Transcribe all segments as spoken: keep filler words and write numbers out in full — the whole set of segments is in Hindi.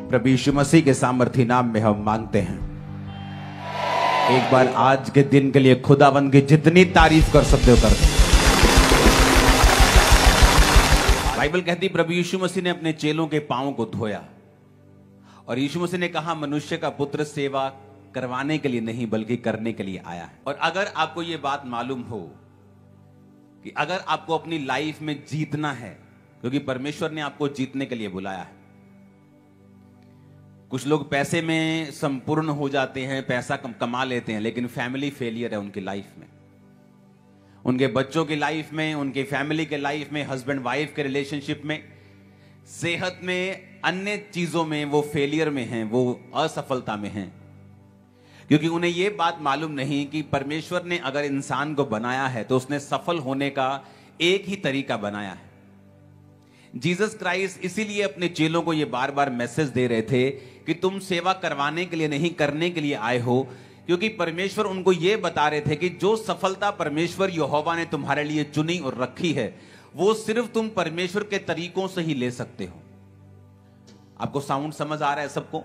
प्रभु यीशु मसीह के सामर्थी नाम में हम मांगते हैं। एक बार आज के दिन के लिए खुदावंद की जितनी तारीफ कर सकते हो कर दो। बाइबल कहती प्रभु यीशु मसीह ने अपने चेलों के पांवों को धोया और यीशु मसीह ने कहा मनुष्य का पुत्र सेवा करवाने के लिए नहीं बल्कि करने के लिए आया है। और अगर आपको यह बात मालूम हो कि अगर आपको अपनी लाइफ में जीतना है, क्योंकि परमेश्वर ने आपको जीतने के लिए बुलाया है। कुछ लोग पैसे में संपूर्ण हो जाते हैं, पैसा कम कमा लेते हैं, लेकिन फैमिली फेलियर है उनकी लाइफ में, उनके बच्चों की लाइफ में, उनके फैमिली के लाइफ में, हस्बैंड वाइफ के रिलेशनशिप में, सेहत में, अन्य चीजों में वो फेलियर में हैं, वो असफलता में हैं, क्योंकि उन्हें यह बात मालूम नहीं कि परमेश्वर ने अगर इंसान को बनाया है तो उसने सफल होने का एक ही तरीका बनाया है। जीसस क्राइस्ट इसीलिए अपने चेलों को यह बार बार मैसेज दे रहे थे कि तुम सेवा करवाने के लिए नहीं करने के लिए आए हो, क्योंकि परमेश्वर उनको यह बता रहे थे कि जो सफलता परमेश्वर यहोवा ने तुम्हारे लिए चुनी और रखी है वो सिर्फ तुम परमेश्वर के तरीकों से ही ले सकते हो। आपको साउंड समझ आ रहा है सबको?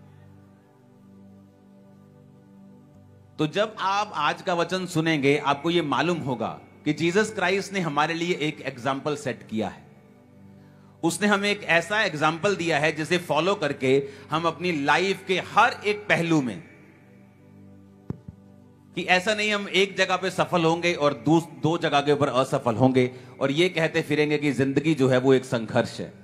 तो जब आप आज का वचन सुनेंगे आपको यह मालूम होगा कि जीसस क्राइस्ट ने हमारे लिए एक एग्जाम्पल सेट किया है। उसने हमें एक ऐसा एग्जाम्पल दिया है जिसे फॉलो करके हम अपनी लाइफ के हर एक पहलू में, कि ऐसा नहीं हम एक जगह पे सफल होंगे और दो, दो जगह के ऊपर असफल होंगे और ये कहते फिरेंगे कि जिंदगी जो है वो एक संघर्ष है।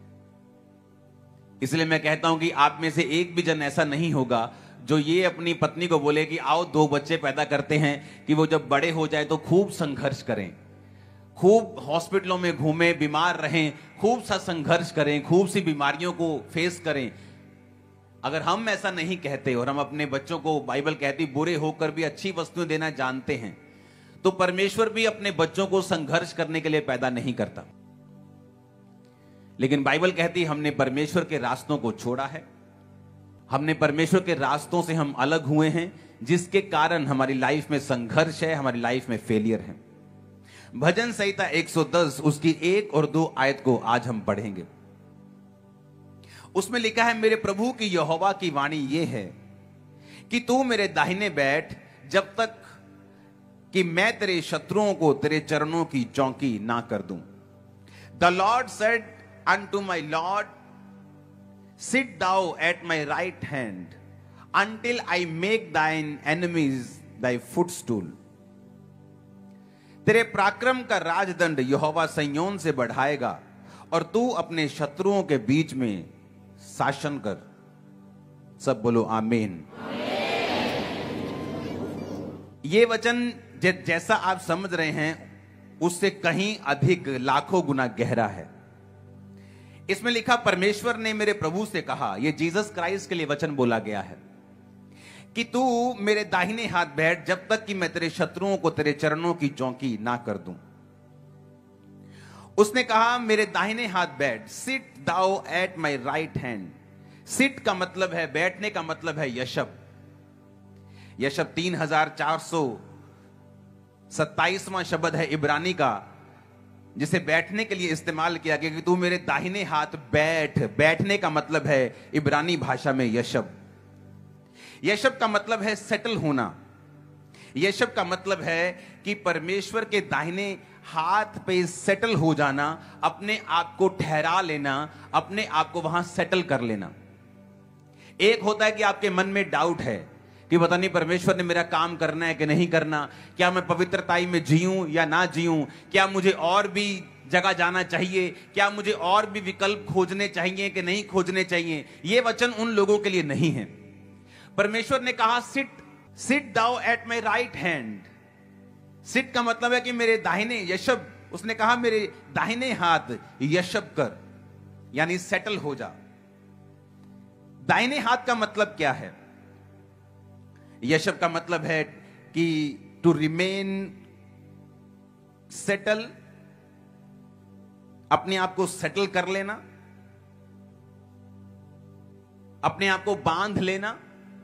इसलिए मैं कहता हूं कि आप में से एक भी जन ऐसा नहीं होगा जो ये अपनी पत्नी को बोले कि आओ दो बच्चे पैदा करते हैं कि वो जब बड़े हो जाए तो खूब संघर्ष करें, खूब हॉस्पिटलों में घूमें, बीमार रहें, खूब सा संघर्ष करें, खूब सी बीमारियों को फेस करें। अगर हम ऐसा नहीं कहते और हम अपने बच्चों को, बाइबल कहती बुरे होकर भी अच्छी वस्तुएं देना जानते हैं, तो परमेश्वर भी अपने बच्चों को संघर्ष करने के लिए पैदा नहीं करता। लेकिन बाइबल कहती हमने परमेश्वर के रास्तों को छोड़ा है, हमने परमेश्वर के रास्तों से हम अलग हुए हैं, जिसके कारण हमारी लाइफ में संघर्ष है, हमारी लाइफ में फेलियर है। भजन संहिता एक सौ दस उसकी एक और दो आयत को आज हम पढ़ेंगे। उसमें लिखा है, मेरे प्रभु की यहोवा की वाणी यह है कि तू मेरे दाहिने बैठ जब तक कि मैं तेरे शत्रुओं को तेरे चरणों की चौकी ना कर दूं। The Lord said unto my Lord, sit thou at my right hand until I make thine enemies thy footstool। तेरे पराक्रम का राजदंड यहोवा सिय्योन से बढ़ाएगा और तू अपने शत्रुओं के बीच में शासन कर। सब बोलो आमीन। ये वचन जैसा आप समझ रहे हैं उससे कहीं अधिक लाखों गुना गहरा है। इसमें लिखा, परमेश्वर ने मेरे प्रभु से कहा, यह जीसस क्राइस्ट के लिए वचन बोला गया है कि तू मेरे दाहिने हाथ बैठ जब तक कि मैं तेरे शत्रुओं को तेरे चरणों की चौकी ना कर दूं। उसने कहा मेरे दाहिने हाथ बैठ, sit thou at my right hand. Sit का मतलब है बैठने का मतलब है यशब। यशब तीन हजार चार सौ सत्ताईसवां शब्द है इब्रानी का, जिसे बैठने के लिए इस्तेमाल किया गया कि तू मेरे दाहिने हाथ बैठ। बैठने का मतलब है इब्रानी भाषा में यशब। यशब का मतलब है सेटल होना। यशब का मतलब है कि परमेश्वर के दाहिने हाथ पे सेटल हो जाना, अपने आप को ठहरा लेना, अपने आप को वहां सेटल कर लेना। एक होता है कि आपके मन में डाउट है कि पता नहीं परमेश्वर ने मेरा काम करना है कि नहीं करना, क्या मैं पवित्रताई में जीऊं या ना जीऊं, क्या मुझे और भी जगह जाना चाहिए, क्या मुझे और भी विकल्प खोजने चाहिए कि नहीं खोजने चाहिए। यह वचन उन लोगों के लिए नहीं है। परमेश्वर ने कहा sit sit thou at my right hand. Sit का मतलब है कि मेरे दाहिने यशब, उसने कहा मेरे दाहिने हाथ यशब कर, यानी सेटल हो जा। दाहिने हाथ का मतलब क्या है? यशब का मतलब है कि टू रिमेन सेटल, अपने आप को सेटल कर लेना, अपने आप को बांध लेना,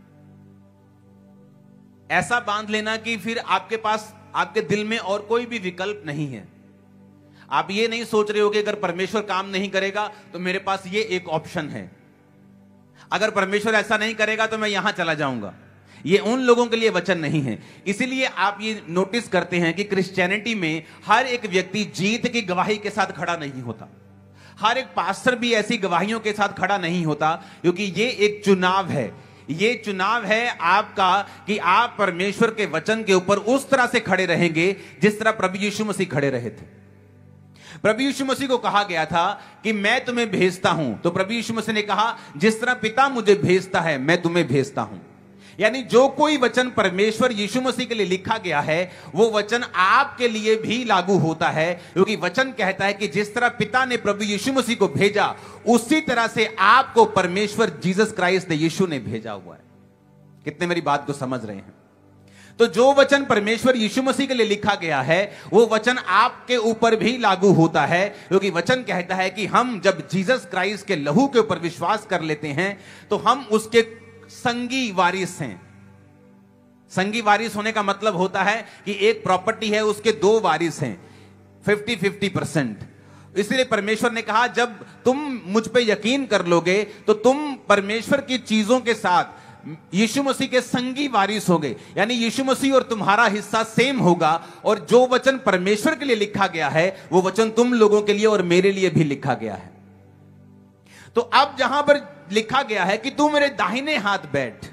ऐसा बांध लेना कि फिर आपके पास, आपके दिल में और कोई भी विकल्प नहीं है। आप ये नहीं सोच रहे हो कि अगर परमेश्वर काम नहीं करेगा तो मेरे पास ये एक ऑप्शन है। अगर परमेश्वर ऐसा नहीं करेगा तो मैं यहां चला जाऊंगा। ये उन लोगों के लिए वचन नहीं है। इसीलिए आप ये नोटिस करते हैं कि क्रिश्चियनिटी में हर एक व्यक्ति जीत की गवाही के साथ खड़ा नहीं होता, हर एक पास्टर भी ऐसी गवाहियों के साथ खड़ा नहीं होता, क्योंकि ये एक चुनाव है। ये चुनाव है आपका कि आप परमेश्वर के वचन के ऊपर उस तरह से खड़े रहेंगे जिस तरह प्रभु यीशु मसीह खड़े रहे थे। प्रभु यीशु मसीह को कहा गया था कि मैं तुम्हें भेजता हूं, तो प्रभु यीशु मसीह ने कहा जिस तरह पिता मुझे भेजता है मैं तुम्हें भेजता हूं। यानी जो कोई वचन परमेश्वर यीशु मसीह के लिए लिखा गया है वो वचन आपके लिए भी लागू होता है, क्योंकि वचन कहता है कि जिस तरह पिता ने प्रभु यीशु मसीह को भेजा उसी तरह से आपको परमेश्वर जीसस क्राइस्ट यीशु ने भेजा हुआ है। कितने मेरी बात को समझ रहे हैं? तो जो वचन परमेश्वर यीशु मसीह के लिए लिखा गया है वो वचन आपके ऊपर भी लागू होता है, क्योंकि वचन कहता है कि हम जब जीसस क्राइस्ट के लहू के ऊपर विश्वास कर लेते हैं तो हम उसके संगी वारिस हैं। संगी वारिस होने का मतलब होता है कि एक प्रॉपर्टी है उसके दो वारिस हैं, फिफ्टी फिफ्टी परसेंट। इसलिए परमेश्वर ने कहा जब तुम मुझ पे यकीन कर लोगे तो तुम परमेश्वर की चीजों के साथ यीशु मसीह के संगी वारिस होंगे। यानी यीशु मसीह और तुम्हारा हिस्सा सेम होगा, और जो वचन परमेश्वर के लिए लिखा गया है वो वचन तुम लोगों के लिए और मेरे लिए भी लिखा गया है। तो अब जहां पर लिखा गया है कि तू मेरे दाहिने हाथ बैठ,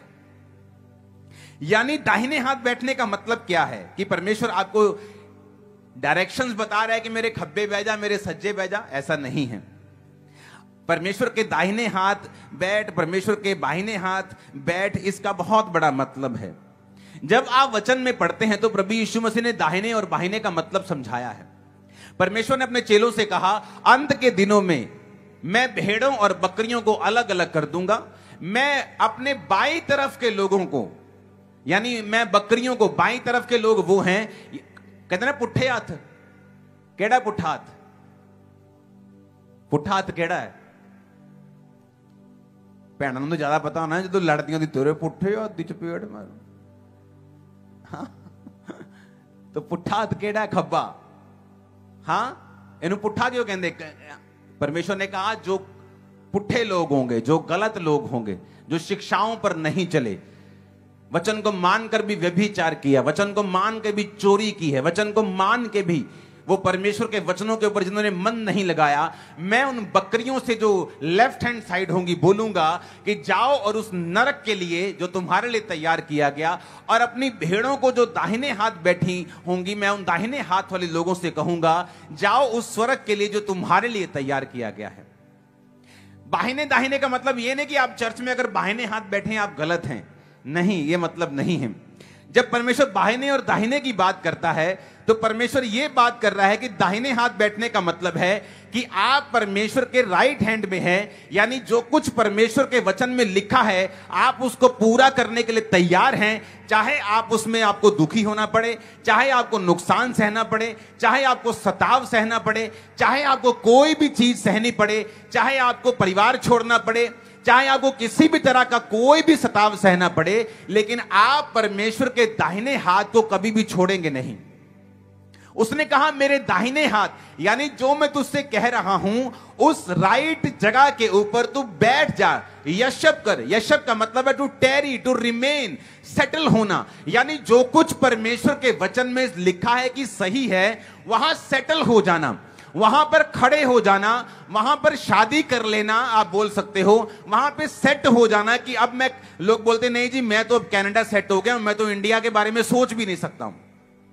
यानी दाहिने हाथ बैठने का मतलब क्या है? कि परमेश्वर आपको डायरेक्शंस बता रहा है कि मेरे खब्बे बह जा, मेरे सज्जे बह जा, ऐसा नहीं है। परमेश्वर के दाहिने हाथ बैठ, परमेश्वर के बाहिने हाथ बैठ, इसका बहुत बड़ा मतलब है। जब आप वचन में पढ़ते हैं तो प्रभु यीशु मसीह ने दाहिने और बाहिने का मतलब समझाया है। परमेश्वर ने अपने चेलों से कहा अंत के दिनों में मैं भेड़ों और बकरियों को अलग अलग कर दूंगा। मैं अपने बाई तरफ के लोगों को, यानी मैं बकरियों को, बाई तरफ के लोग वो हैं, कहते ना पुट्ठे हाथ। केड़ा पुट्ठा हाथ? पुट्ठा हाथ केड़ा है? भैनों तो ज्यादा पता होना जो लड़दियों की तेरे पुट्ठे हाथ की चपेट मारो। हाँ? तो पुट्ठा हाथ केड़ा है? खब्बा। हाँ, इन्हों पुट्ठा क्यों कहते? परमेश्वर ने कहा जो पुट्ठे लोग होंगे, जो गलत लोग होंगे, जो शिक्षाओं पर नहीं चले, वचन को मानकर भी व्यभिचार किया, वचन को मान के भी चोरी की है, वचन को मान के भी वो परमेश्वर के वचनों के ऊपर जिन्होंने मन नहीं लगाया, मैं उन बकरियों से जो लेफ्ट हैंड साइड होंगी बोलूंगा कि जाओ और उस नरक के लिए जो तुम्हारे लिए तैयार किया गया, और अपनी भेड़ों को जो दाहिने हाथ बैठी होंगी, मैं उन दाहिने हाथ वाले लोगों से कहूंगा जाओ उस स्वर्ग के लिए जो तुम्हारे लिए तैयार किया गया है। बाहिने दाहिने का मतलब यह नहीं कि आप चर्च में अगर बाहिने हाथ बैठे आप गलत हैं, नहीं, ये मतलब नहीं है। जब परमेश्वर बाहिने और दाहिने की बात करता है तो परमेश्वर यह बात कर रहा है कि दाहिने हाथ बैठने का मतलब है कि आप परमेश्वर के राइट हैंड में हैं, यानी जो कुछ परमेश्वर के वचन में लिखा है आप उसको पूरा करने के लिए तैयार हैं, चाहे आप उसमें आपको दुखी होना पड़े, चाहे आपको नुकसान सहना पड़े, चाहे आपको सताव सहना पड़े, चाहे आपको कोई भी चीज सहनी पड़े, चाहे आपको परिवार छोड़ना पड़े, चाहे आपको किसी भी तरह का कोई भी सताव सहना पड़े, लेकिन आप परमेश्वर के दाहिने हाथ को कभी भी छोड़ेंगे नहीं। उसने कहा मेरे दाहिने हाथ, यानी जो मैं तुझसे कह रहा हूं उस राइट जगह के ऊपर तू बैठ जा, यशब कर। यशब का मतलब है to tarry, to remain, settle होना। यानी जो कुछ परमेश्वर के वचन में लिखा है कि सही है वहां सेटल हो जाना, वहां पर खड़े हो जाना, वहां पर शादी कर लेना, आप बोल सकते हो, वहां पे सेट हो जाना। कि अब मैं, लोग बोलते नहीं जी मैं तो अब कनाडा सेट हो गया, मैं तो इंडिया के बारे में सोच भी नहीं सकता हूं,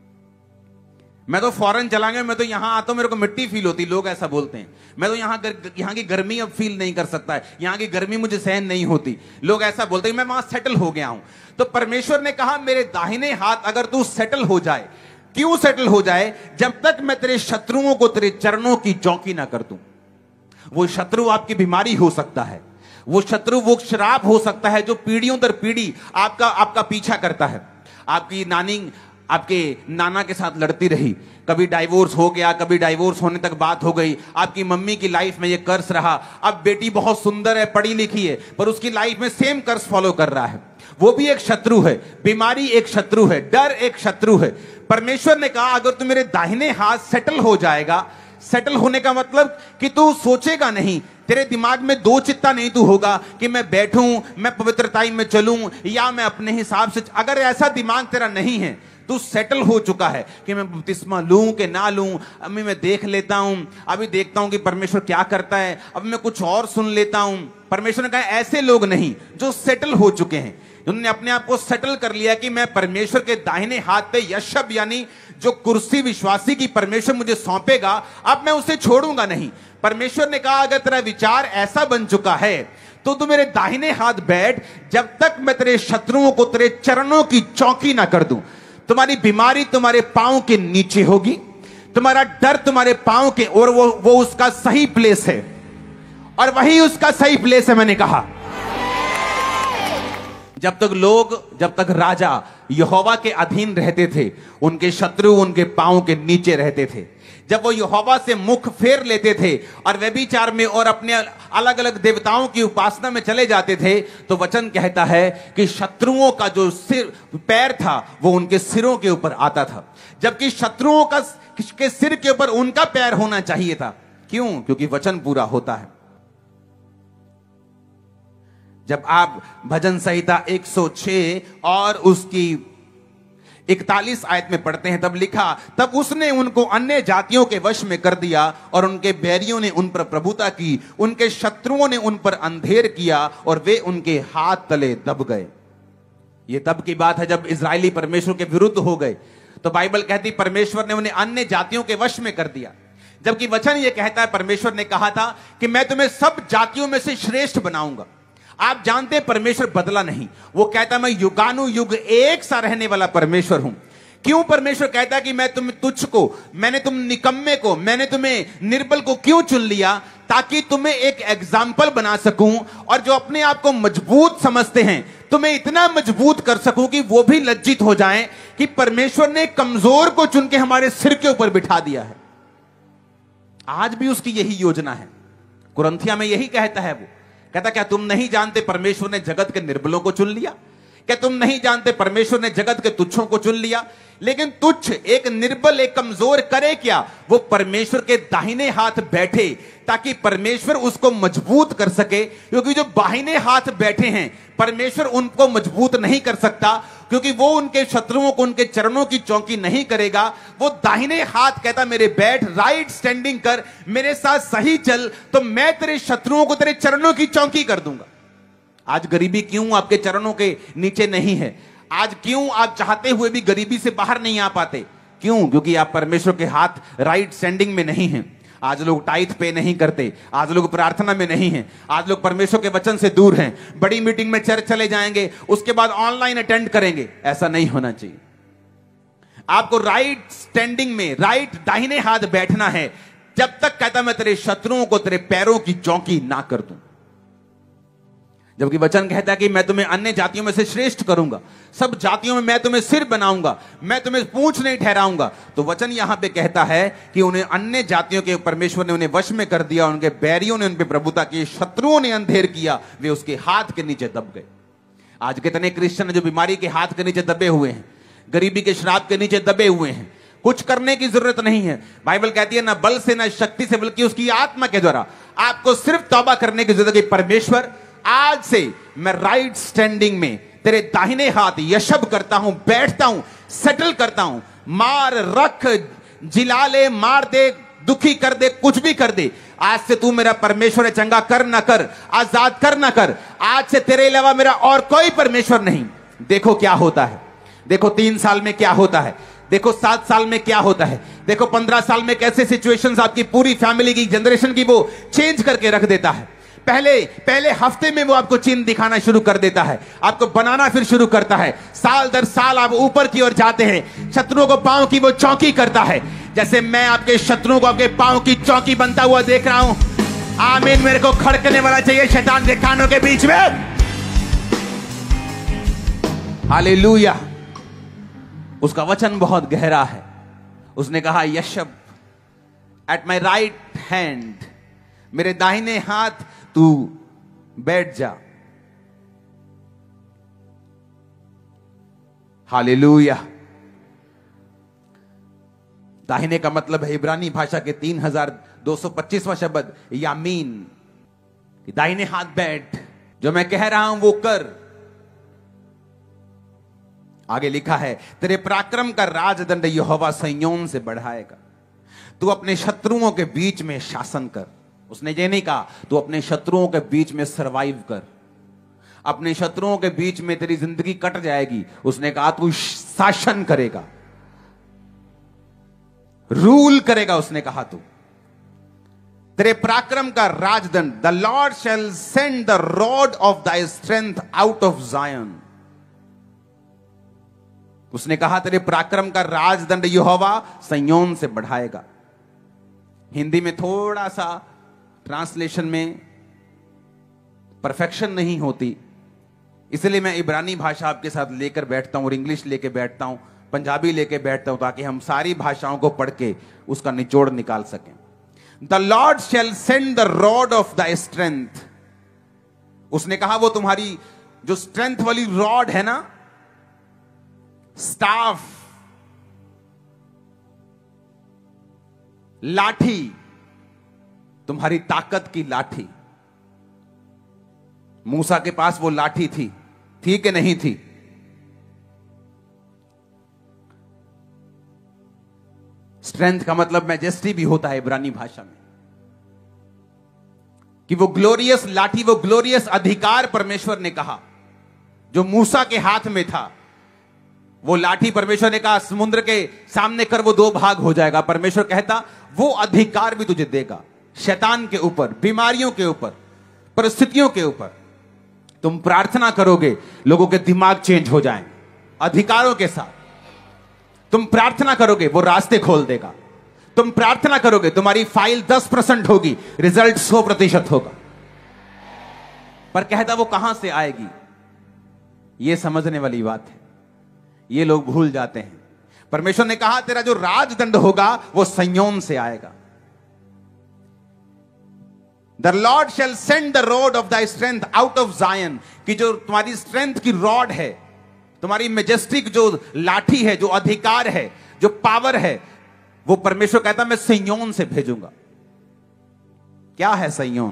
मैं तो फॉरेन चला गया, मैं तो यहां आता हूं मेरे को मिट्टी फील होती, लोग ऐसा बोलते हैं। मैं तो यहां यहां की गर्मी अब फील नहीं कर सकता है, यहां की गर्मी मुझे सहन नहीं होती, लोग ऐसा बोलते हैं, मैं वहां सेटल हो गया हूं। तो परमेश्वर ने कहा मेरे दाहिने हाथ अगर तू सेटल हो जाए, क्यों सेटल हो जाए? जब तक मैं तेरे शत्रुओं को तेरे चरणों की चौकी ना कर दूं। वो शत्रु आपकी बीमारी हो सकता है, वो शत्रु वो श्राप हो सकता है जो पीढ़ियों दर पीढ़ी आपका आपका पीछा करता है। आपकी नानी आपके नाना के साथ लड़ती रही, कभी डाइवोर्स हो गया, कभी डाइवोर्स होने तक बात हो गई, आपकी मम्मी की लाइफ में ये कर्स रहा। अब बेटी बहुत सुंदर है, पढ़ी लिखी है, पर उसकी लाइफ में सेम कर्स फॉलो कर रहा है। वो भी एक शत्रु है, बीमारी एक शत्रु है, डर एक शत्रु है। परमेश्वर ने कहा अगर तू मेरे दाहिने हाथ सेटल हो जाएगा, सेटल होने का मतलब कि तू सोचेगा नहीं, तेरे दिमाग में दो चित्ता नहीं तू होगा कि मैं बैठूं, मैं पवित्रताई में चलूं या मैं अपने हिसाब से। अगर ऐसा दिमाग तेरा नहीं है, तू सेटल हो चुका है कि मैं बपतिस्मा लूं कि ना लूं, अभी मैं देख लेता हूं, अभी देखता हूं कि परमेश्वर क्या करता है, अब मैं कुछ और सुन लेता हूं। परमेश्वर ने कहा ऐसे लोग नहीं जो सेटल हो चुके हैं, उन्होंने अपने आप को सेटल कर लिया कि मैं परमेश्वर के दाहिने हाथ पे यशब यानी जो कुर्सी विश्वासी की परमेश्वर मुझे सौंपेगा, अब मैं उसे छोड़ूंगा नहीं। परमेश्वर ने कहा अगर तेरा विचार ऐसा बन चुका है तो तू मेरे दाहिने हाथ बैठ, जब तक मैं तेरे शत्रुओं को तेरे चरणों की चौकी ना कर दूं। तुम्हारी बीमारी तुम्हारे पांव के नीचे होगी, तुम्हारा डर तुम्हारे पांव के, और वो वो उसका सही प्लेस है, और वही उसका सही प्लेस है। मैंने कहा जब तक लोग, जब तक राजा यहोवा के अधीन रहते थे, उनके शत्रु उनके पांव के नीचे रहते थे। जब वो यहोवा से मुख फेर लेते थे और व्यभिचार में और अपने अलग अलग देवताओं की उपासना में चले जाते थे, तो वचन कहता है कि शत्रुओं का जो सिर पैर था वो उनके सिरों के ऊपर आता था, जबकि शत्रुओं का के सिर के ऊपर उनका पैर होना चाहिए था। क्यों? क्योंकि वचन पूरा होता है। जब आप भजन संहिता एक सौ छह और उसकी इकतालीस आयत में पढ़ते हैं, तब लिखा, तब उसने उनको अन्य जातियों के वश में कर दिया और उनके बैरियों ने उन पर प्रभुता की, उनके शत्रुओं ने उन पर अंधेर किया और वे उनके हाथ तले दब गए। ये तब की बात है जब इजरायली परमेश्वर के विरुद्ध हो गए, तो बाइबल कहती परमेश्वर ने उन्हें अन्य जातियों के वश में कर दिया, जबकि वचन ये कहता है परमेश्वर ने कहा था कि मैं तुम्हें सब जातियों में से श्रेष्ठ बनाऊंगा। आप जानते हैं परमेश्वर बदला नहीं, वो कहता मैं युगानु युग एक सा रहने वाला परमेश्वर हूं। क्यों परमेश्वर कहता है कि मैं तुम तुच्छ को, मैंने तुम निकम्मे को, मैंने तुम्हें निर्बल को क्यों चुन लिया? ताकि तुम्हें एक एग्जाम्पल बना सकूं, और जो अपने आप को मजबूत समझते हैं तुम्हें इतना मजबूत कर सकूं कि वो भी लज्जित हो जाएं कि परमेश्वर ने कमजोर को चुन के हमारे सिर के ऊपर बिठा दिया है। आज भी उसकी यही योजना है। कुरिन्थिया में यही कहता है, वो कहता क्या तुम नहीं जानते परमेश्वर ने जगत के निर्बलों को चुन लिया? क्या तुम नहीं जानते परमेश्वर ने जगत के तुच्छों को चुन लिया? लेकिन तुच्छ एक निर्बल एक कमजोर करे क्या? वो परमेश्वर के दाहिने हाथ बैठे ताकि परमेश्वर उसको मजबूत कर सके, क्योंकि जो बाहिने हाथ बैठे हैं परमेश्वर उनको मजबूत नहीं कर सकता, क्योंकि वो उनके शत्रुओं को उनके चरणों की चौकी नहीं करेगा। वो दाहिने हाथ कहता मेरे बैठ, राइट स्टैंडिंग कर, मेरे साथ सही चल, तो मैं तेरे शत्रुओं को तेरे चरणों की चौकी कर दूंगा। आज गरीबी क्यों आपके चरणों के नीचे नहीं है? आज क्यों आप चाहते हुए भी गरीबी से बाहर नहीं आ पाते? क्यों? क्योंकि आप परमेश्वर के हाथ राइट स्टैंडिंग में नहीं हैं। आज लोग टाइथ पे नहीं करते, आज लोग प्रार्थना में नहीं हैं, आज लोग परमेश्वर के वचन से दूर हैं। बड़ी मीटिंग में चर्च चले जाएंगे, उसके बाद ऑनलाइन अटेंड करेंगे। ऐसा नहीं होना चाहिए। आपको राइट स्टैंडिंग में, राइट दाहिने हाथ बैठना है, जब तक कहता मैं तेरे शत्रुओं को तेरे पैरों की चौकी ना कर दूं। जबकि वचन कहता है कि मैं तुम्हें अन्य जातियों में से श्रेष्ठ करूंगा, सब जातियों में मैं तुम्हें सिर बनाऊंगा, मैं तुम्हें पूंछ नहीं ठहराऊंगा। तो वचन यहां पे कहता है कि उन्हें अन्य जातियों के परमेश्वर ने उन्हें वश में कर दिया, उनके बैरियों ने उन पर प्रभुता की, शत्रुओं ने अंधेर किया, वे उसके हाथ के नीचे दब गए। आज कितने क्रिश्चियन जो बीमारी के हाथ के नीचे दबे हुए हैं, गरीबी के श्राप के नीचे दबे हुए हैं। कुछ करने की जरूरत नहीं है। बाइबल कहती है ना बल से ना शक्ति से, बल्कि उसकी आत्मा के द्वारा। आपको सिर्फ तौबा करने की जरूरत है। परमेश्वर आज से मैं राइट स्टैंडिंग में तेरे दाहिने हाथ यशब करता हूं, बैठता हूं, सेटल करता हूं। मार रख, जिला ले, मार दे, दुखी कर दे, कुछ भी कर दे, आज से तू मेरा परमेश्वर है। चंगा कर ना कर, आजाद कर ना कर, आज से तेरे अलावा मेरा और कोई परमेश्वर नहीं। देखो क्या होता है, देखो तीन साल में क्या होता है, देखो सात साल में क्या होता है, देखो पंद्रह साल में कैसे सिचुएशंस आपकी पूरी फैमिली की, जनरेशन की वो चेंज करके रख देता है। पहले पहले हफ्ते में वो आपको चिन्ह दिखाना शुरू कर देता है, आपको बनाना फिर शुरू करता है। साल दर साल आप ऊपर की ओर जाते हैं, शत्रुओं को पांव की वो चौकी करता है। जैसे मैं आपके शत्रुओं को आपके पांव की चौकी बनता हुआ देख रहा हूं। आमीन। मेरे को खड़कने वाला चाहिए शैतान के कानों के बीच में। हालेलुया। उसका वचन बहुत गहरा है। उसने कहा यशब एट माई राइट हैंड, मेरे दाहिने हाथ तू बैठ जा। हालेलुया। दाहिने का मतलब है इब्रानी भाषा के तीन हजार दो सौ पच्चीसवां शब्द यामीन। कि दाहिने हाथ बैठ, जो मैं कह रहा हूं वो कर। आगे लिखा है, तेरे पराक्रम का राजदंड यहोवा सिय्योन से बढ़ाएगा। तू अपने शत्रुओं के बीच में शासन कर। उसने ये नहीं कहा तू अपने शत्रुओं के बीच में सरवाइव कर, अपने शत्रुओं के बीच में तेरी जिंदगी कट जाएगी। उसने कहा तू शासन करेगा, रूल करेगा। उसने कहा तू तेरे पराक्रम का राजदंड, the Lord shall send the rod of thy strength out of Zion. उसने कहा तेरे पराक्रम का राजदंड यहोवा सिय्योन से बढ़ाएगा। हिंदी में थोड़ा सा ट्रांसलेशन में परफेक्शन नहीं होती, इसलिए मैं इब्रानी भाषा आपके साथ लेकर बैठता हूं और इंग्लिश लेके बैठता हूं, पंजाबी लेके बैठता हूं, ताकि हम सारी भाषाओं को पढ़ के उसका निचोड़ निकाल सकें। The Lord shall send the rod of the strength. उसने कहा वो तुम्हारी जो स्ट्रेंथ वाली रॉड है ना, स्टाफ, लाठी, तुम्हारी ताकत की लाठी। मूसा के पास वो लाठी थी, थी कि नहीं थी? स्ट्रेंथ का मतलब मैजेस्टी भी होता है इब्रानी भाषा में, कि वो ग्लोरियस लाठी, वो ग्लोरियस अधिकार परमेश्वर ने कहा जो मूसा के हाथ में था। वो लाठी परमेश्वर ने कहा समुद्र के सामने कर, वो दो भाग हो जाएगा। परमेश्वर कहता वो अधिकार भी तुझे देगा शैतान के ऊपर, बीमारियों के ऊपर, परिस्थितियों के ऊपर। तुम प्रार्थना करोगे लोगों के दिमाग चेंज हो जाएं अधिकारों के साथ। तुम प्रार्थना करोगे वो रास्ते खोल देगा। तुम प्रार्थना करोगे तुम्हारी फाइल दस परसेंट होगी, रिजल्ट सौ प्रतिशत होगा। पर कहता वो कहां से आएगी, यह समझने वाली बात है, ये लोग भूल जाते हैं। परमेश्वर ने कहा तेरा जो राजदंड होगा वो सिय्योन से आएगा। The Lord shall send the rod of thy strength out of Zion, कि जो तुम्हारी स्ट्रेंथ की रॉड है, तुम्हारी मेजेस्टिक जो लाठी है, जो अधिकार है, जो पावर है, वो परमेश्वर कहता मैं सिय्योन से भेजूंगा। क्या है सिय्योन?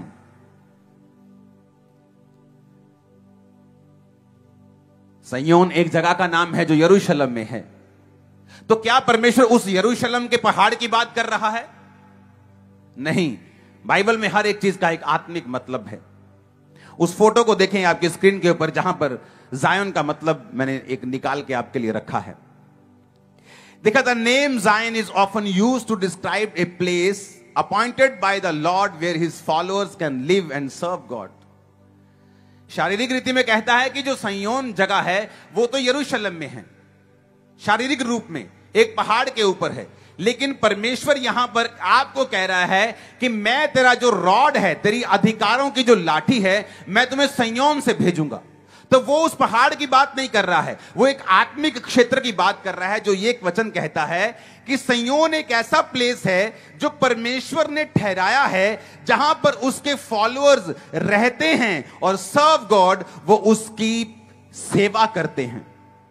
सिय्योन एक जगह का नाम है जो यरूशलेम में है। तो क्या परमेश्वर उस यरूशलेम के पहाड़ की बात कर रहा है? नहीं। बाइबल में हर एक चीज का एक आत्मिक मतलब है। उस फोटो को देखें आपकी स्क्रीन के ऊपर, जहां पर जायन का मतलब मैंने एक निकाल के आपके लिए रखा है। देखा, the name Zion is often used to describe a place appointed by the Lord where his followers can live and serve God. शारीरिक रीति में कहता है कि जो सिय्योन जगह है वो तो यरूशलेम में है, शारीरिक रूप में एक पहाड़ के ऊपर है। लेकिन परमेश्वर यहां पर आपको कह रहा है कि मैं तेरा जो रॉड है, तेरी अधिकारों की जो लाठी है, मैं तुम्हें सिय्योन से भेजूंगा। तो वो उस पहाड़ की बात नहीं कर रहा है, वो एक आत्मिक क्षेत्र की बात कर रहा है, जो ये एक वचन कहता है कि सिय्योन एक ऐसा प्लेस है जो परमेश्वर ने ठहराया है, जहां पर उसके फॉलोअर्स रहते हैं और सर्व गॉड, वो उसकी सेवा करते हैं।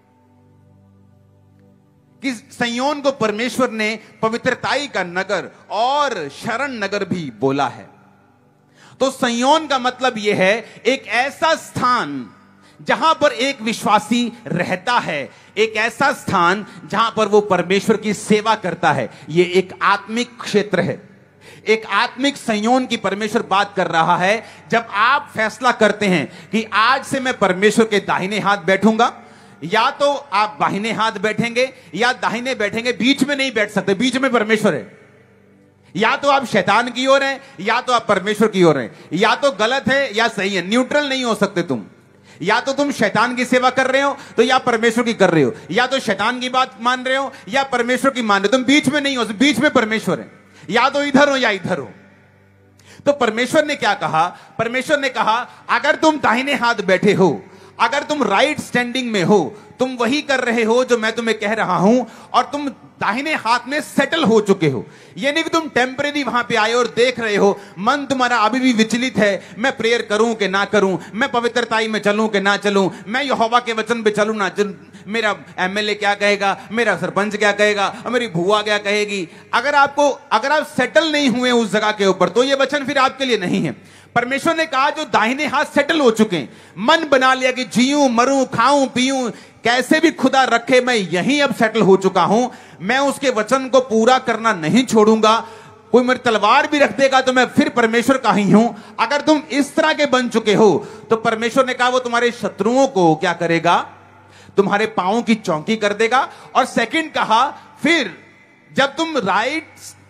कि सिय्योन को परमेश्वर ने पवित्रताई का नगर और शरण नगर भी बोला है। तो सिय्योन का मतलब यह है एक ऐसा स्थान जहां पर एक विश्वासी रहता है, एक ऐसा स्थान जहां पर वो परमेश्वर की सेवा करता है। यह एक आत्मिक क्षेत्र है, एक आत्मिक सिय्योन की परमेश्वर बात कर रहा है। जब आप फैसला करते हैं कि आज से मैं परमेश्वर के दाहिने हाथ बैठूंगा, या तो आप दाहिने हाथ बैठेंगे या दाहिने बैठेंगे, बीच में नहीं बैठ सकते, बीच में परमेश्वर है। या तो आप शैतान की ओर हैं या तो आप परमेश्वर की ओर हैं, या तो गलत है या सही है, न्यूट्रल नहीं हो सकते तुम। या तो तुम शैतान की सेवा कर रहे हो तो या परमेश्वर की कर रहे हो, या तो शैतान की बात मान रहे हो या परमेश्वर की मान रहे हो, तुम बीच में नहीं हो, बीच में परमेश्वर है। या तो इधर हो या इधर हो। तो परमेश्वर ने क्या कहा? परमेश्वर ने कहा अगर तुम दाहिने हाथ बैठे हो, अगर तुम राइट स्टैंडिंग में हो, तुम वही कर रहे हो जो मैं तुम्हें कह रहा हूं, और तुम दाहिने हाथ में सेटल हो चुके हो, ये नहीं कि तुम टेम्परेरी वहां पे आए और देख रहे हो, मन तुम्हारा अभी भी विचलित है, मैं प्रेयर करूं कि ना करूं, मैं पवित्रताई में चलूं कि ना चलूं, मैं यहोवा के वचन पे चलूं ना चलूं, मेरा एमएलए क्या कहेगा, मेरा सरपंच क्या कहेगा, मेरी भुआ क्या कहेगी। अगर आपको अगर आप सेटल नहीं हुए उस जगह के ऊपर, तो ये वचन फिर आपके लिए नहीं है। परमेश्वर ने कहा जो दाहिने हाथ सेटल हो चुके हैं, मन बना लिया कि जीऊं मरूं खाऊं पीऊं कैसे भी खुदा रखे, मैं यहीं अब सेटल हो चुका हूं, मैं उसके वचन को पूरा करना नहीं छोड़ूंगा, कोई मेरी तलवार भी रख देगा तो मैं फिर परमेश्वर का ही हूं। अगर तुम इस तरह के बन चुके हो तो परमेश्वर ने कहा वो तुम्हारे शत्रुओं को क्या करेगा, तुम्हारे पांवों की चौकी कर देगा। और सेकंड कहा फिर जब तुम राइट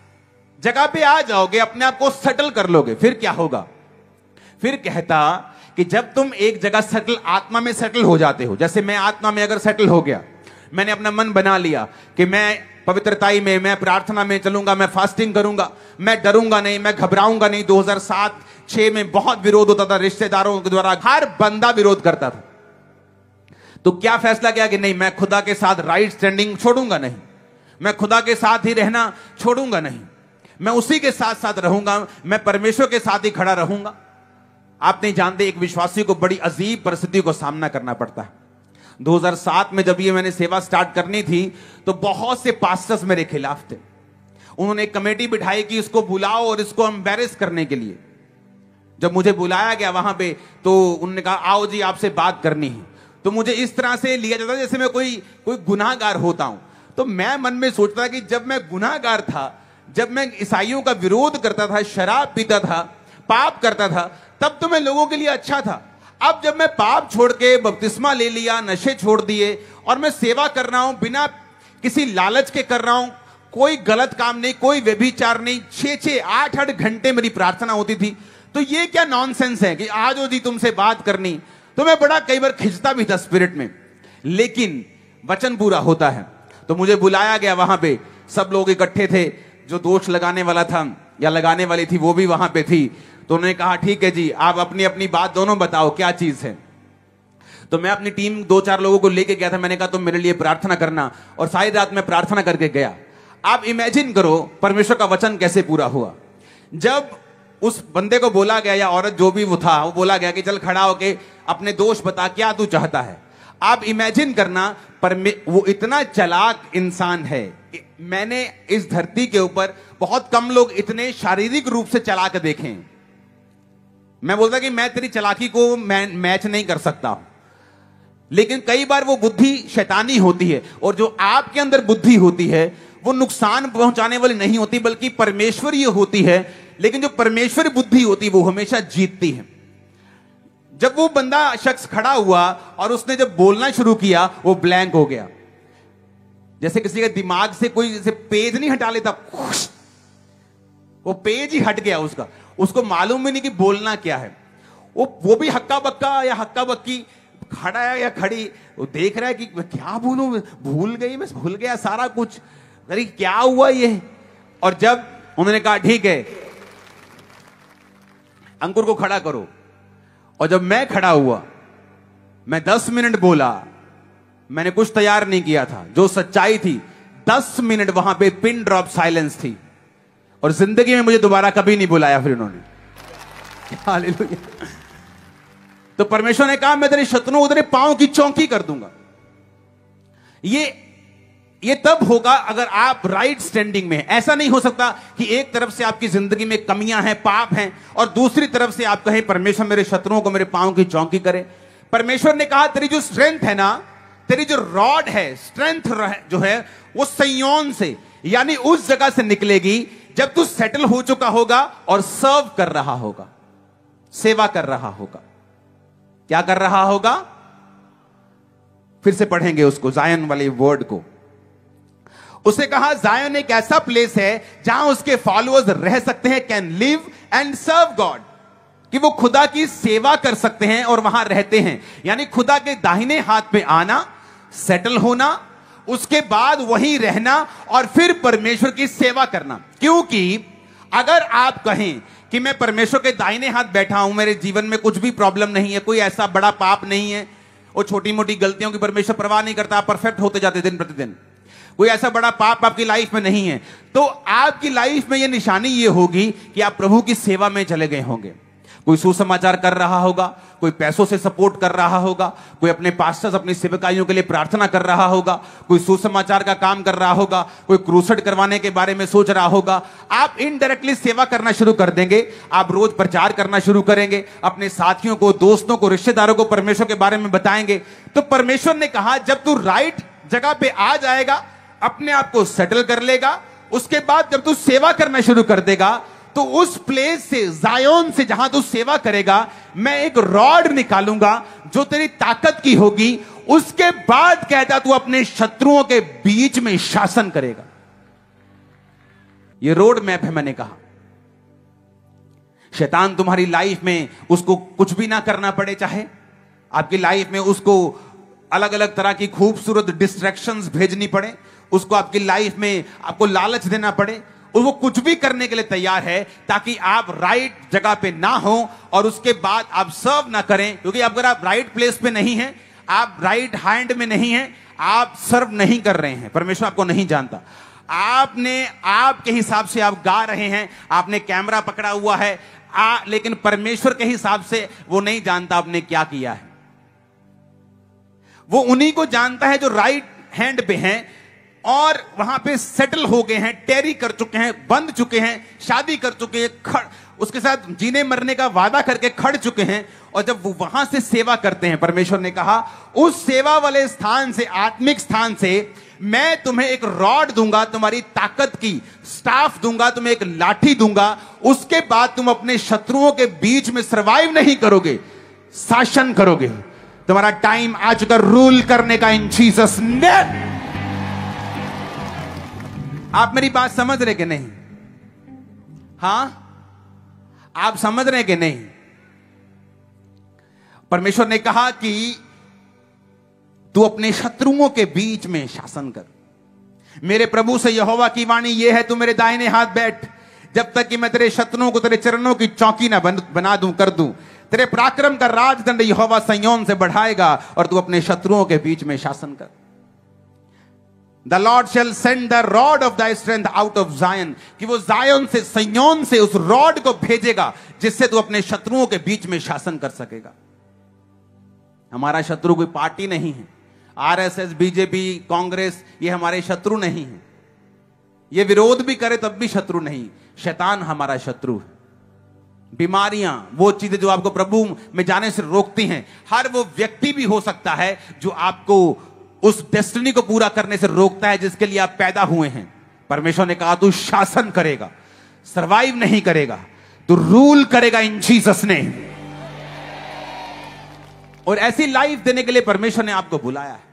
जगह पे आ जाओगे, अपने आप को सेटल कर लोगे, फिर क्या होगा। फिर कहता कि जब तुम एक जगह सेटल, आत्मा में सेटल हो जाते हो, जैसे मैं आत्मा में अगर सेटल हो गया, मैंने अपना मन बना लिया कि मैं पवित्रताई में, मैं प्रार्थना में चलूंगा, मैं फास्टिंग करूंगा, मैं डरूंगा नहीं, मैं घबराऊंगा नहीं। दो हज़ार सात छह में बहुत विरोध होता था, रिश्तेदारों के द्वारा हर बंदा विरोध करता था। तो क्या फैसला किया कि नहीं, मैं खुदा के साथ राइट स्टैंडिंग छोड़ूंगा नहीं, मैं खुदा के साथ ही रहना छोड़ूंगा नहीं, मैं उसी के साथ साथ रहूंगा, मैं परमेश्वर के साथ ही खड़ा रहूंगा। आप नहीं जानते एक विश्वासी को बड़ी अजीब परिस्थिति को सामना करना पड़ता है। दो हज़ार सात में जब ये मैंने सेवा स्टार्ट करनी थी तो बहुत से पास्टर्स मेरे खिलाफ थे। उन्होंने एक कमेटी बिठाई कि इसको बुलाओ और इसको एम्बैरेस करने के लिए। जब मुझे बुलाया गया वहां पे तो उन्होंने कहा आओ जी आपसे बात करनी है। तो मुझे इस तरह से लिया जाता जैसे मैं कोई कोई गुनाहगार होता हूं। तो मैं मन में सोचता कि जब मैं गुनाहगार था, जब मैं ईसाइयों का विरोध करता था, शराब पीता था, पाप करता था, तब तो मैं लोगों के लिए अच्छा था। अब जब मैं पाप छोड़ के बपतिस्मा ले लिया, नशे छोड़ दिए और मैं सेवा कर रहा हूं, बिना किसी लालच के कर रहा हूं, कोई गलत काम नहीं, कोई व्यभिचार नहीं, छह छह आठ आठ घंटे मेरी प्रार्थना होती थी। तो ये क्या नॉनसेंस है कि आज हो जी तुमसे बात करनी। तो मैं बड़ा कई बार खिंचता भी था स्पिरिट में, लेकिन वचन पूरा होता है। तो मुझे बुलाया गया, वहां पे सब लोग इकट्ठे थे, जो दोष लगाने वाला था या लगाने वाली थी वो भी वहां पे थी। तो उन्होंने कहा ठीक है जी, आप अपनी अपनी बात दोनों बताओ क्या चीज है। तो मैं अपनी टीम दो चार लोगों को लेके गया था। मैंने कहा तुम मेरे लिए प्रार्थना करना, और सारी रात मैं प्रार्थना करके गया। आप इमेजिन करो परमेश्वर का वचन कैसे पूरा हुआ। जब उस बंदे को बोला गया या औरत जो भी वो था, वो बोला गया कि चल खड़ा होके अपने दोष बता, क्या तू चाहता है। आप इमेजिन करना, पर वो इतना चालाक इंसान है। मैंने इस धरती के ऊपर बहुत कम लोग इतने शारीरिक रूप से चालाक देखे हैं। मैं बोलता कि मैं तेरी चालाकी को मैं मैच नहीं कर सकता, लेकिन कई बार वो बुद्धि शैतानी होती है, और जो आपके अंदर बुद्धि होती है वो नुकसान पहुंचाने वाली नहीं होती, बल्कि परमेश्वरीय होती है। लेकिन जो परमेश्वरी बुद्धि होती है वो हमेशा जीतती है। जब वो बंदा शख्स खड़ा हुआ और उसने जब बोलना शुरू किया, वो ब्लैंक हो गया, जैसे किसी के दिमाग से कोई जैसे पेज नहीं हटा लेता, वो पेज ही हट गया उसका। उसको मालूम भी नहीं कि बोलना क्या है। वो वो भी हक्का बक्का या हक्का बक्की खड़ा है या खड़ी, वो देख रहा है कि क्या बोलूं, भूल गई, मैं भूल गया सारा कुछ, अरे क्या हुआ ये। और जब उन्होंने कहा ठीक है अंकुर को खड़ा करो, और जब मैं खड़ा हुआ, मैं दस मिनट बोला, मैंने कुछ तैयार नहीं किया था, जो सच्चाई थी। दस मिनट वहां पे पिन ड्रॉप साइलेंस थी, और जिंदगी में मुझे दोबारा कभी नहीं बुलाया फिर उन्होंने। हालेलुया। तो परमेश्वर ने कहा मैं तेरे शत्रुओं को तेरे पांव की चौकी कर दूंगा। ये ये तब होगा अगर आप राइट स्टैंडिंग में हैं। ऐसा नहीं हो सकता कि एक तरफ से आपकी जिंदगी में कमियां हैं, पाप हैं, और दूसरी तरफ से आप कहें परमेश्वर मेरे शत्रुओं को मेरे पांव की चौकी करे। परमेश्वर ने कहा तेरी जो स्ट्रेंथ है ना, तेरी जो रॉड है, स्ट्रेंथ जो है, वो संयोन से, यानी उस जगह से निकलेगी जब तू सेटल हो चुका होगा और सर्व कर रहा होगा, सेवा कर रहा होगा। क्या कर रहा होगा? फिर से पढ़ेंगे उसको, जायन वाले वर्ड को। उसे कहा जायन एक ऐसा प्लेस है जहां उसके फॉलोअर्स रह सकते हैं, can live and serve God, कि वो खुदा की सेवा कर सकते हैं और वहां रहते हैं। यानी खुदा के दाहिने हाथ पे आना, सेटल होना, उसके बाद वहीं रहना और फिर परमेश्वर की सेवा करना। क्योंकि अगर आप कहें कि मैं परमेश्वर के दाहिने हाथ बैठा हूं, मेरे जीवन में कुछ भी प्रॉब्लम नहीं है, कोई ऐसा बड़ा पाप नहीं है, और छोटी मोटी गलतियों की परमेश्वर परवाह नहीं करता, आप परफेक्ट होते जाते दिन प्रतिदिन, कोई ऐसा बड़ा पाप आपकी लाइफ में नहीं है, तो आपकी लाइफ में यह निशानी यह होगी कि आप प्रभु की सेवा में चले गए होंगे। कोई सुसमाचार कर रहा होगा, कोई पैसों से सपोर्ट कर रहा होगा, कोई अपने पास्टर्स अपनी सेवकाइयों के लिए प्रार्थना कर रहा होगा, कोई सुसमाचार का काम कर रहा होगा, कोई क्रूसेड करवाने के बारे में सोच रहा होगा। आप इनडायरेक्टली सेवा करना शुरू कर देंगे, आप रोज प्रचार करना शुरू करेंगे, अपने साथियों को, दोस्तों को, रिश्तेदारों को परमेश्वर के बारे में बताएंगे। तो परमेश्वर ने कहा जब तू राइट जगह पे आ जाएगा, अपने आप को सेटल कर लेगा, उसके बाद जब तू सेवा करना शुरू कर देगा तो उस प्लेस से, जायोन से जहां तू सेवा करेगा, मैं एक रॉड निकालूंगा जो तेरी ताकत की होगी। उसके बाद कहता तू अपने शत्रुओं के बीच में शासन करेगा। यह रोड मैप है। मैंने कहा शैतान तुम्हारी लाइफ में, उसको कुछ भी ना करना पड़े, चाहे आपकी लाइफ में उसको अलग अलग तरह की खूबसूरत डिस्ट्रैक्शंस भेजनी पड़े, उसको आपकी लाइफ में आपको लालच देना पड़े, और वो कुछ भी करने के लिए तैयार है ताकि आप राइट जगह पे ना हो और उसके बाद आप सर्व ना करें। क्योंकि अगर आप राइट प्लेस पे नहीं हैं, आप राइट हैंड में नहीं हैं, आप सर्व नहीं कर रहे हैं, परमेश्वर आपको नहीं जानता। आपने आपके हिसाब से आप गा रहे हैं, आपने कैमरा पकड़ा हुआ है, आ, लेकिन परमेश्वर के हिसाब से वो नहीं जानता आपने क्या किया है। वो उन्हीं को जानता है जो राइट हैंड पे हैं और वहां पे सेटल हो गए हैं, टेरी कर चुके हैं, बंध चुके हैं, शादी कर चुके हैं, खड़ उसके साथ जीने मरने का वादा करके खड़ चुके हैं। और जब वो वहां से सेवा करते हैं, परमेश्वर ने कहा उस सेवा वाले स्थान से, आत्मिक स्थान से मैं तुम्हें एक रॉड दूंगा, तुम्हारी ताकत की स्टाफ दूंगा, तुम्हें एक लाठी दूंगा। उसके बाद तुम अपने शत्रुओं के बीच में सर्वाइव नहीं करोगे, शासन करोगे। तुम्हारा टाइम आ चुका रूल करने का इन जीसस नेम। आप मेरी बात समझ रहे कि नहीं? हां, आप समझ रहे कि नहीं? परमेश्वर ने कहा कि तू अपने शत्रुओं के बीच में शासन कर। मेरे प्रभु से यहोवा की वाणी यह है, तू मेरे दाहिने हाथ बैठ जब तक कि मैं तेरे शत्रुओं को तेरे चरणों की चौकी ना बना दूं, कर दूं। तेरे पराक्रम का राजदंड यहोवा सयोन से बढ़ाएगा और तू अपने शत्रुओं के बीच में शासन कर। The Lord shall send the rod of thy strength out of Zion, कि वो जायन से, सयोन से उस रॉड को भेजेगा जिससे तू अपने शत्रुओं के बीच में शासन कर सकेगा। हमारा शत्रु कोई पार्टी नहीं है, आरएसएस, बीजेपी, कांग्रेस, ये हमारे शत्रु नहीं है। ये विरोध भी करे तब भी शत्रु नहीं, शैतान हमारा शत्रु है। बीमारियां, वो चीजें जो आपको प्रभु में जाने से रोकती हैं, हर वो व्यक्ति भी हो सकता है जो आपको उस डेस्टिनी को पूरा करने से रोकता है जिसके लिए आप पैदा हुए हैं। परमेश्वर ने कहा तू शासन करेगा, सरवाइव नहीं करेगा, तू रूल करेगा इन जीसस ने। और ऐसी लाइफ देने के लिए परमेश्वर ने आपको बुलाया है।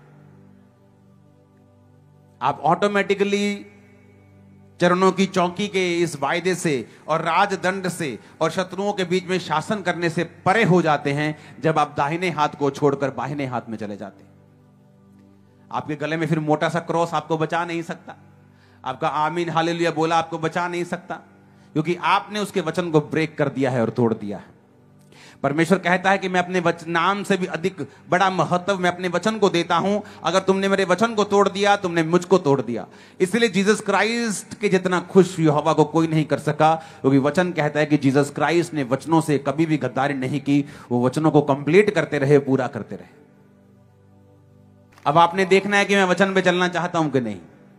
आप ऑटोमेटिकली चरणों की चौकी के इस वायदे से और राजदंड से और शत्रुओं के बीच में शासन करने से परे हो जाते हैं जब आप दाहिने हाथ को छोड़कर बाहिने हाथ में चले जाते हैं। आपके गले में फिर मोटा सा क्रॉस आपको बचा नहीं सकता, आपका आमीन हालेलुया बोला आपको बचा नहीं सकता, क्योंकि आपने उसके वचन को ब्रेक कर दिया है और तोड़ दिया है। परमेश्वर कहता है कि मैं अपने वचन, नाम से भी अधिक बड़ा महत्व मैं अपने वचन को देता हूं। अगर तुमने मेरे वचन को तोड़ दिया, तुमने मुझको तोड़ दिया। इसलिए जीसस क्राइस्ट के जितना खुश यहोवा को कोई नहीं कर सका, क्योंकि वचन कहता है कि जीसस क्राइस्ट ने वचनों से कभी भी गद्दारी नहीं की, वो वचनों को कंप्लीट करते रहे, पूरा करते रहे। अब आपने देखना है कि मैं वचन पे चलना चाहता हूं कि नहीं।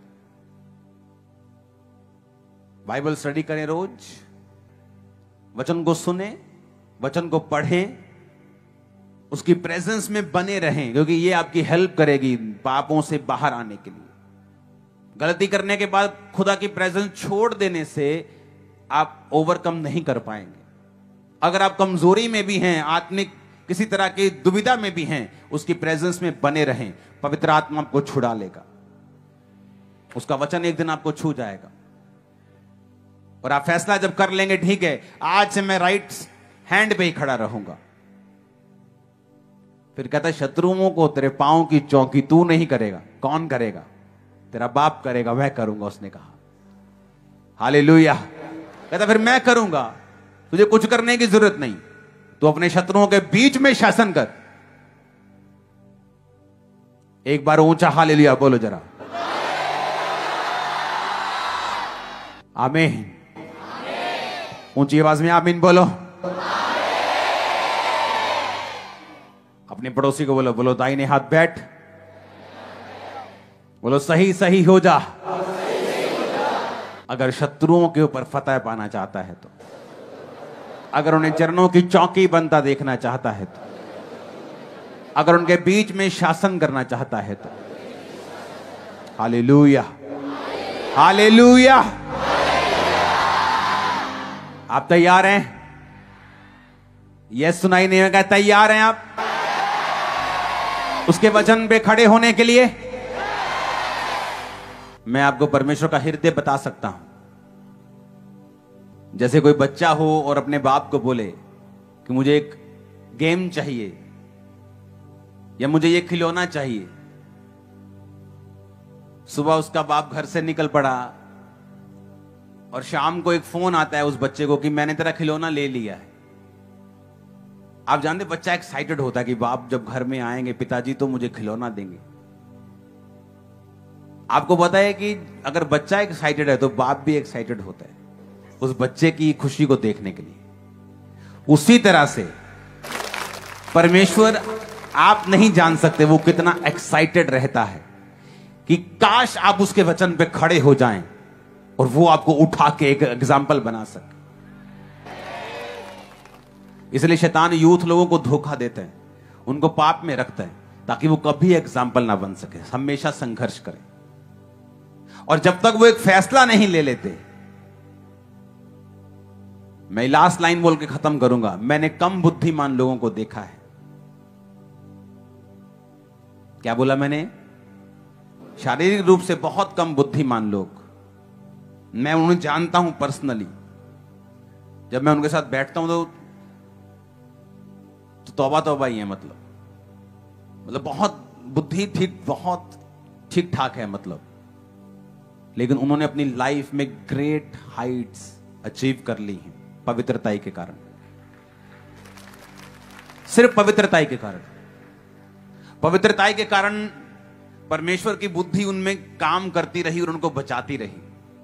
बाइबल स्टडी करें, रोज वचन को सुने, वचन को पढ़ें, उसकी प्रेजेंस में बने रहें, क्योंकि ये आपकी हेल्प करेगी पापों से बाहर आने के लिए। गलती करने के बाद खुदा की प्रेजेंस छोड़ देने से आप ओवरकम नहीं कर पाएंगे। अगर आप कमजोरी में भी हैं, आत्मिक किसी तरह की दुविधा में भी हैं, उसकी प्रेजेंस में बने रहें, पवित्र आत्मा आपको छुड़ा लेगा। उसका वचन एक दिन आपको छू जाएगा और आप फैसला जब कर लेंगे, ठीक है आज से मैं राइट हैंड पे ही खड़ा रहूंगा, फिर कहता है शत्रुओं को तेरे पांव की चौकी तू नहीं करेगा। कौन करेगा? तेरा बाप करेगा, मैं करूंगा। उसने कहा हालेलुया। कहता फिर मैं करूंगा, तुझे कुछ करने की जरूरत नहीं, तू अपने शत्रुओं के बीच में शासन कर। एक बार ऊंचा हालेलुया बोलो जरा। आमीन। ऊंची आवाज में आमीन बोलो। अपने पड़ोसी को बोलो, बोलो दाहिने हाथ बैठ, बोलो सही सही हो जा। अगर शत्रुओं के ऊपर फतह पाना चाहता है तो, अगर उन्हें चरणों की चौकी बनता देखना चाहता है तो, अगर उनके बीच में शासन करना चाहता है तो, हालेलुया हालेलुया। आप तैयार हैं? यस सुनाई नहीं होगा, तैयार हैं आप उसके वचन पे खड़े होने के लिए? मैं आपको परमेश्वर का हृदय बता सकता हूं। जैसे कोई बच्चा हो और अपने बाप को बोले कि मुझे एक गेम चाहिए या मुझे ये खिलौना चाहिए। सुबह उसका बाप घर से निकल पड़ा और शाम को एक फोन आता है उस बच्चे को कि मैंने तेरा खिलौना ले लिया है। आप जानते बच्चा एक्साइटेड होता है कि बाप जब घर में आएंगे पिताजी तो मुझे खिलौना देंगे। आपको पता है कि अगर बच्चा एक्साइटेड है तो बाप भी एक्साइटेड होता है उस बच्चे की खुशी को देखने के लिए। उसी तरह से परमेश्वर, आप नहीं जान सकते वो कितना एक्साइटेड रहता है कि काश आप उसके वचन पे खड़े हो जाएं और वो आपको उठा के एक एग्जाम्पल बना सके। इसलिए शैतान यूथ लोगों को धोखा देता है, उनको पाप में रखता है ताकि वो कभी एग्जाम्पल ना बन सके, हमेशा संघर्ष करें। और जब तक वो एक फैसला नहीं ले लेते, मैं लास्ट लाइन बोल के खत्म करूंगा। मैंने कम बुद्धिमान लोगों को देखा है। क्या बोला मैंने? शारीरिक रूप से बहुत कम बुद्धिमान लोग, मैं उन्हें जानता हूं पर्सनली। जब मैं उनके साथ बैठता हूं तो, तो तौबा तौबा ही है। मतलब मतलब बहुत बुद्धि ठीक, बहुत ठीक ठाक है मतलब, लेकिन उन्होंने अपनी लाइफ में ग्रेट हाइट्स अचीव कर ली हैं पवित्रताई के कारण, सिर्फ पवित्रताई के कारण। पवित्रताई के कारण परमेश्वर की बुद्धि उनमें काम करती रही और उनको बचाती रही,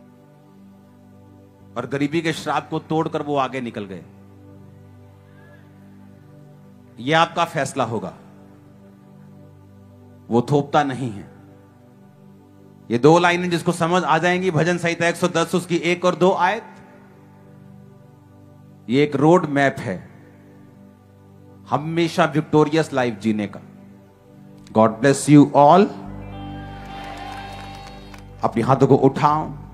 और गरीबी के श्राप को तोड़कर वो आगे निकल गए। यह आपका फैसला होगा, वो थोपता नहीं है। ये दो लाइनें जिसको समझ आ जाएंगी, भजन संहिता एक सौ दस उसकी एक और दो आयत, ये एक रोड मैप है हमेशा विक्टोरियस लाइफ जीने का। God bless you all. अपने हाथों को उठाओ।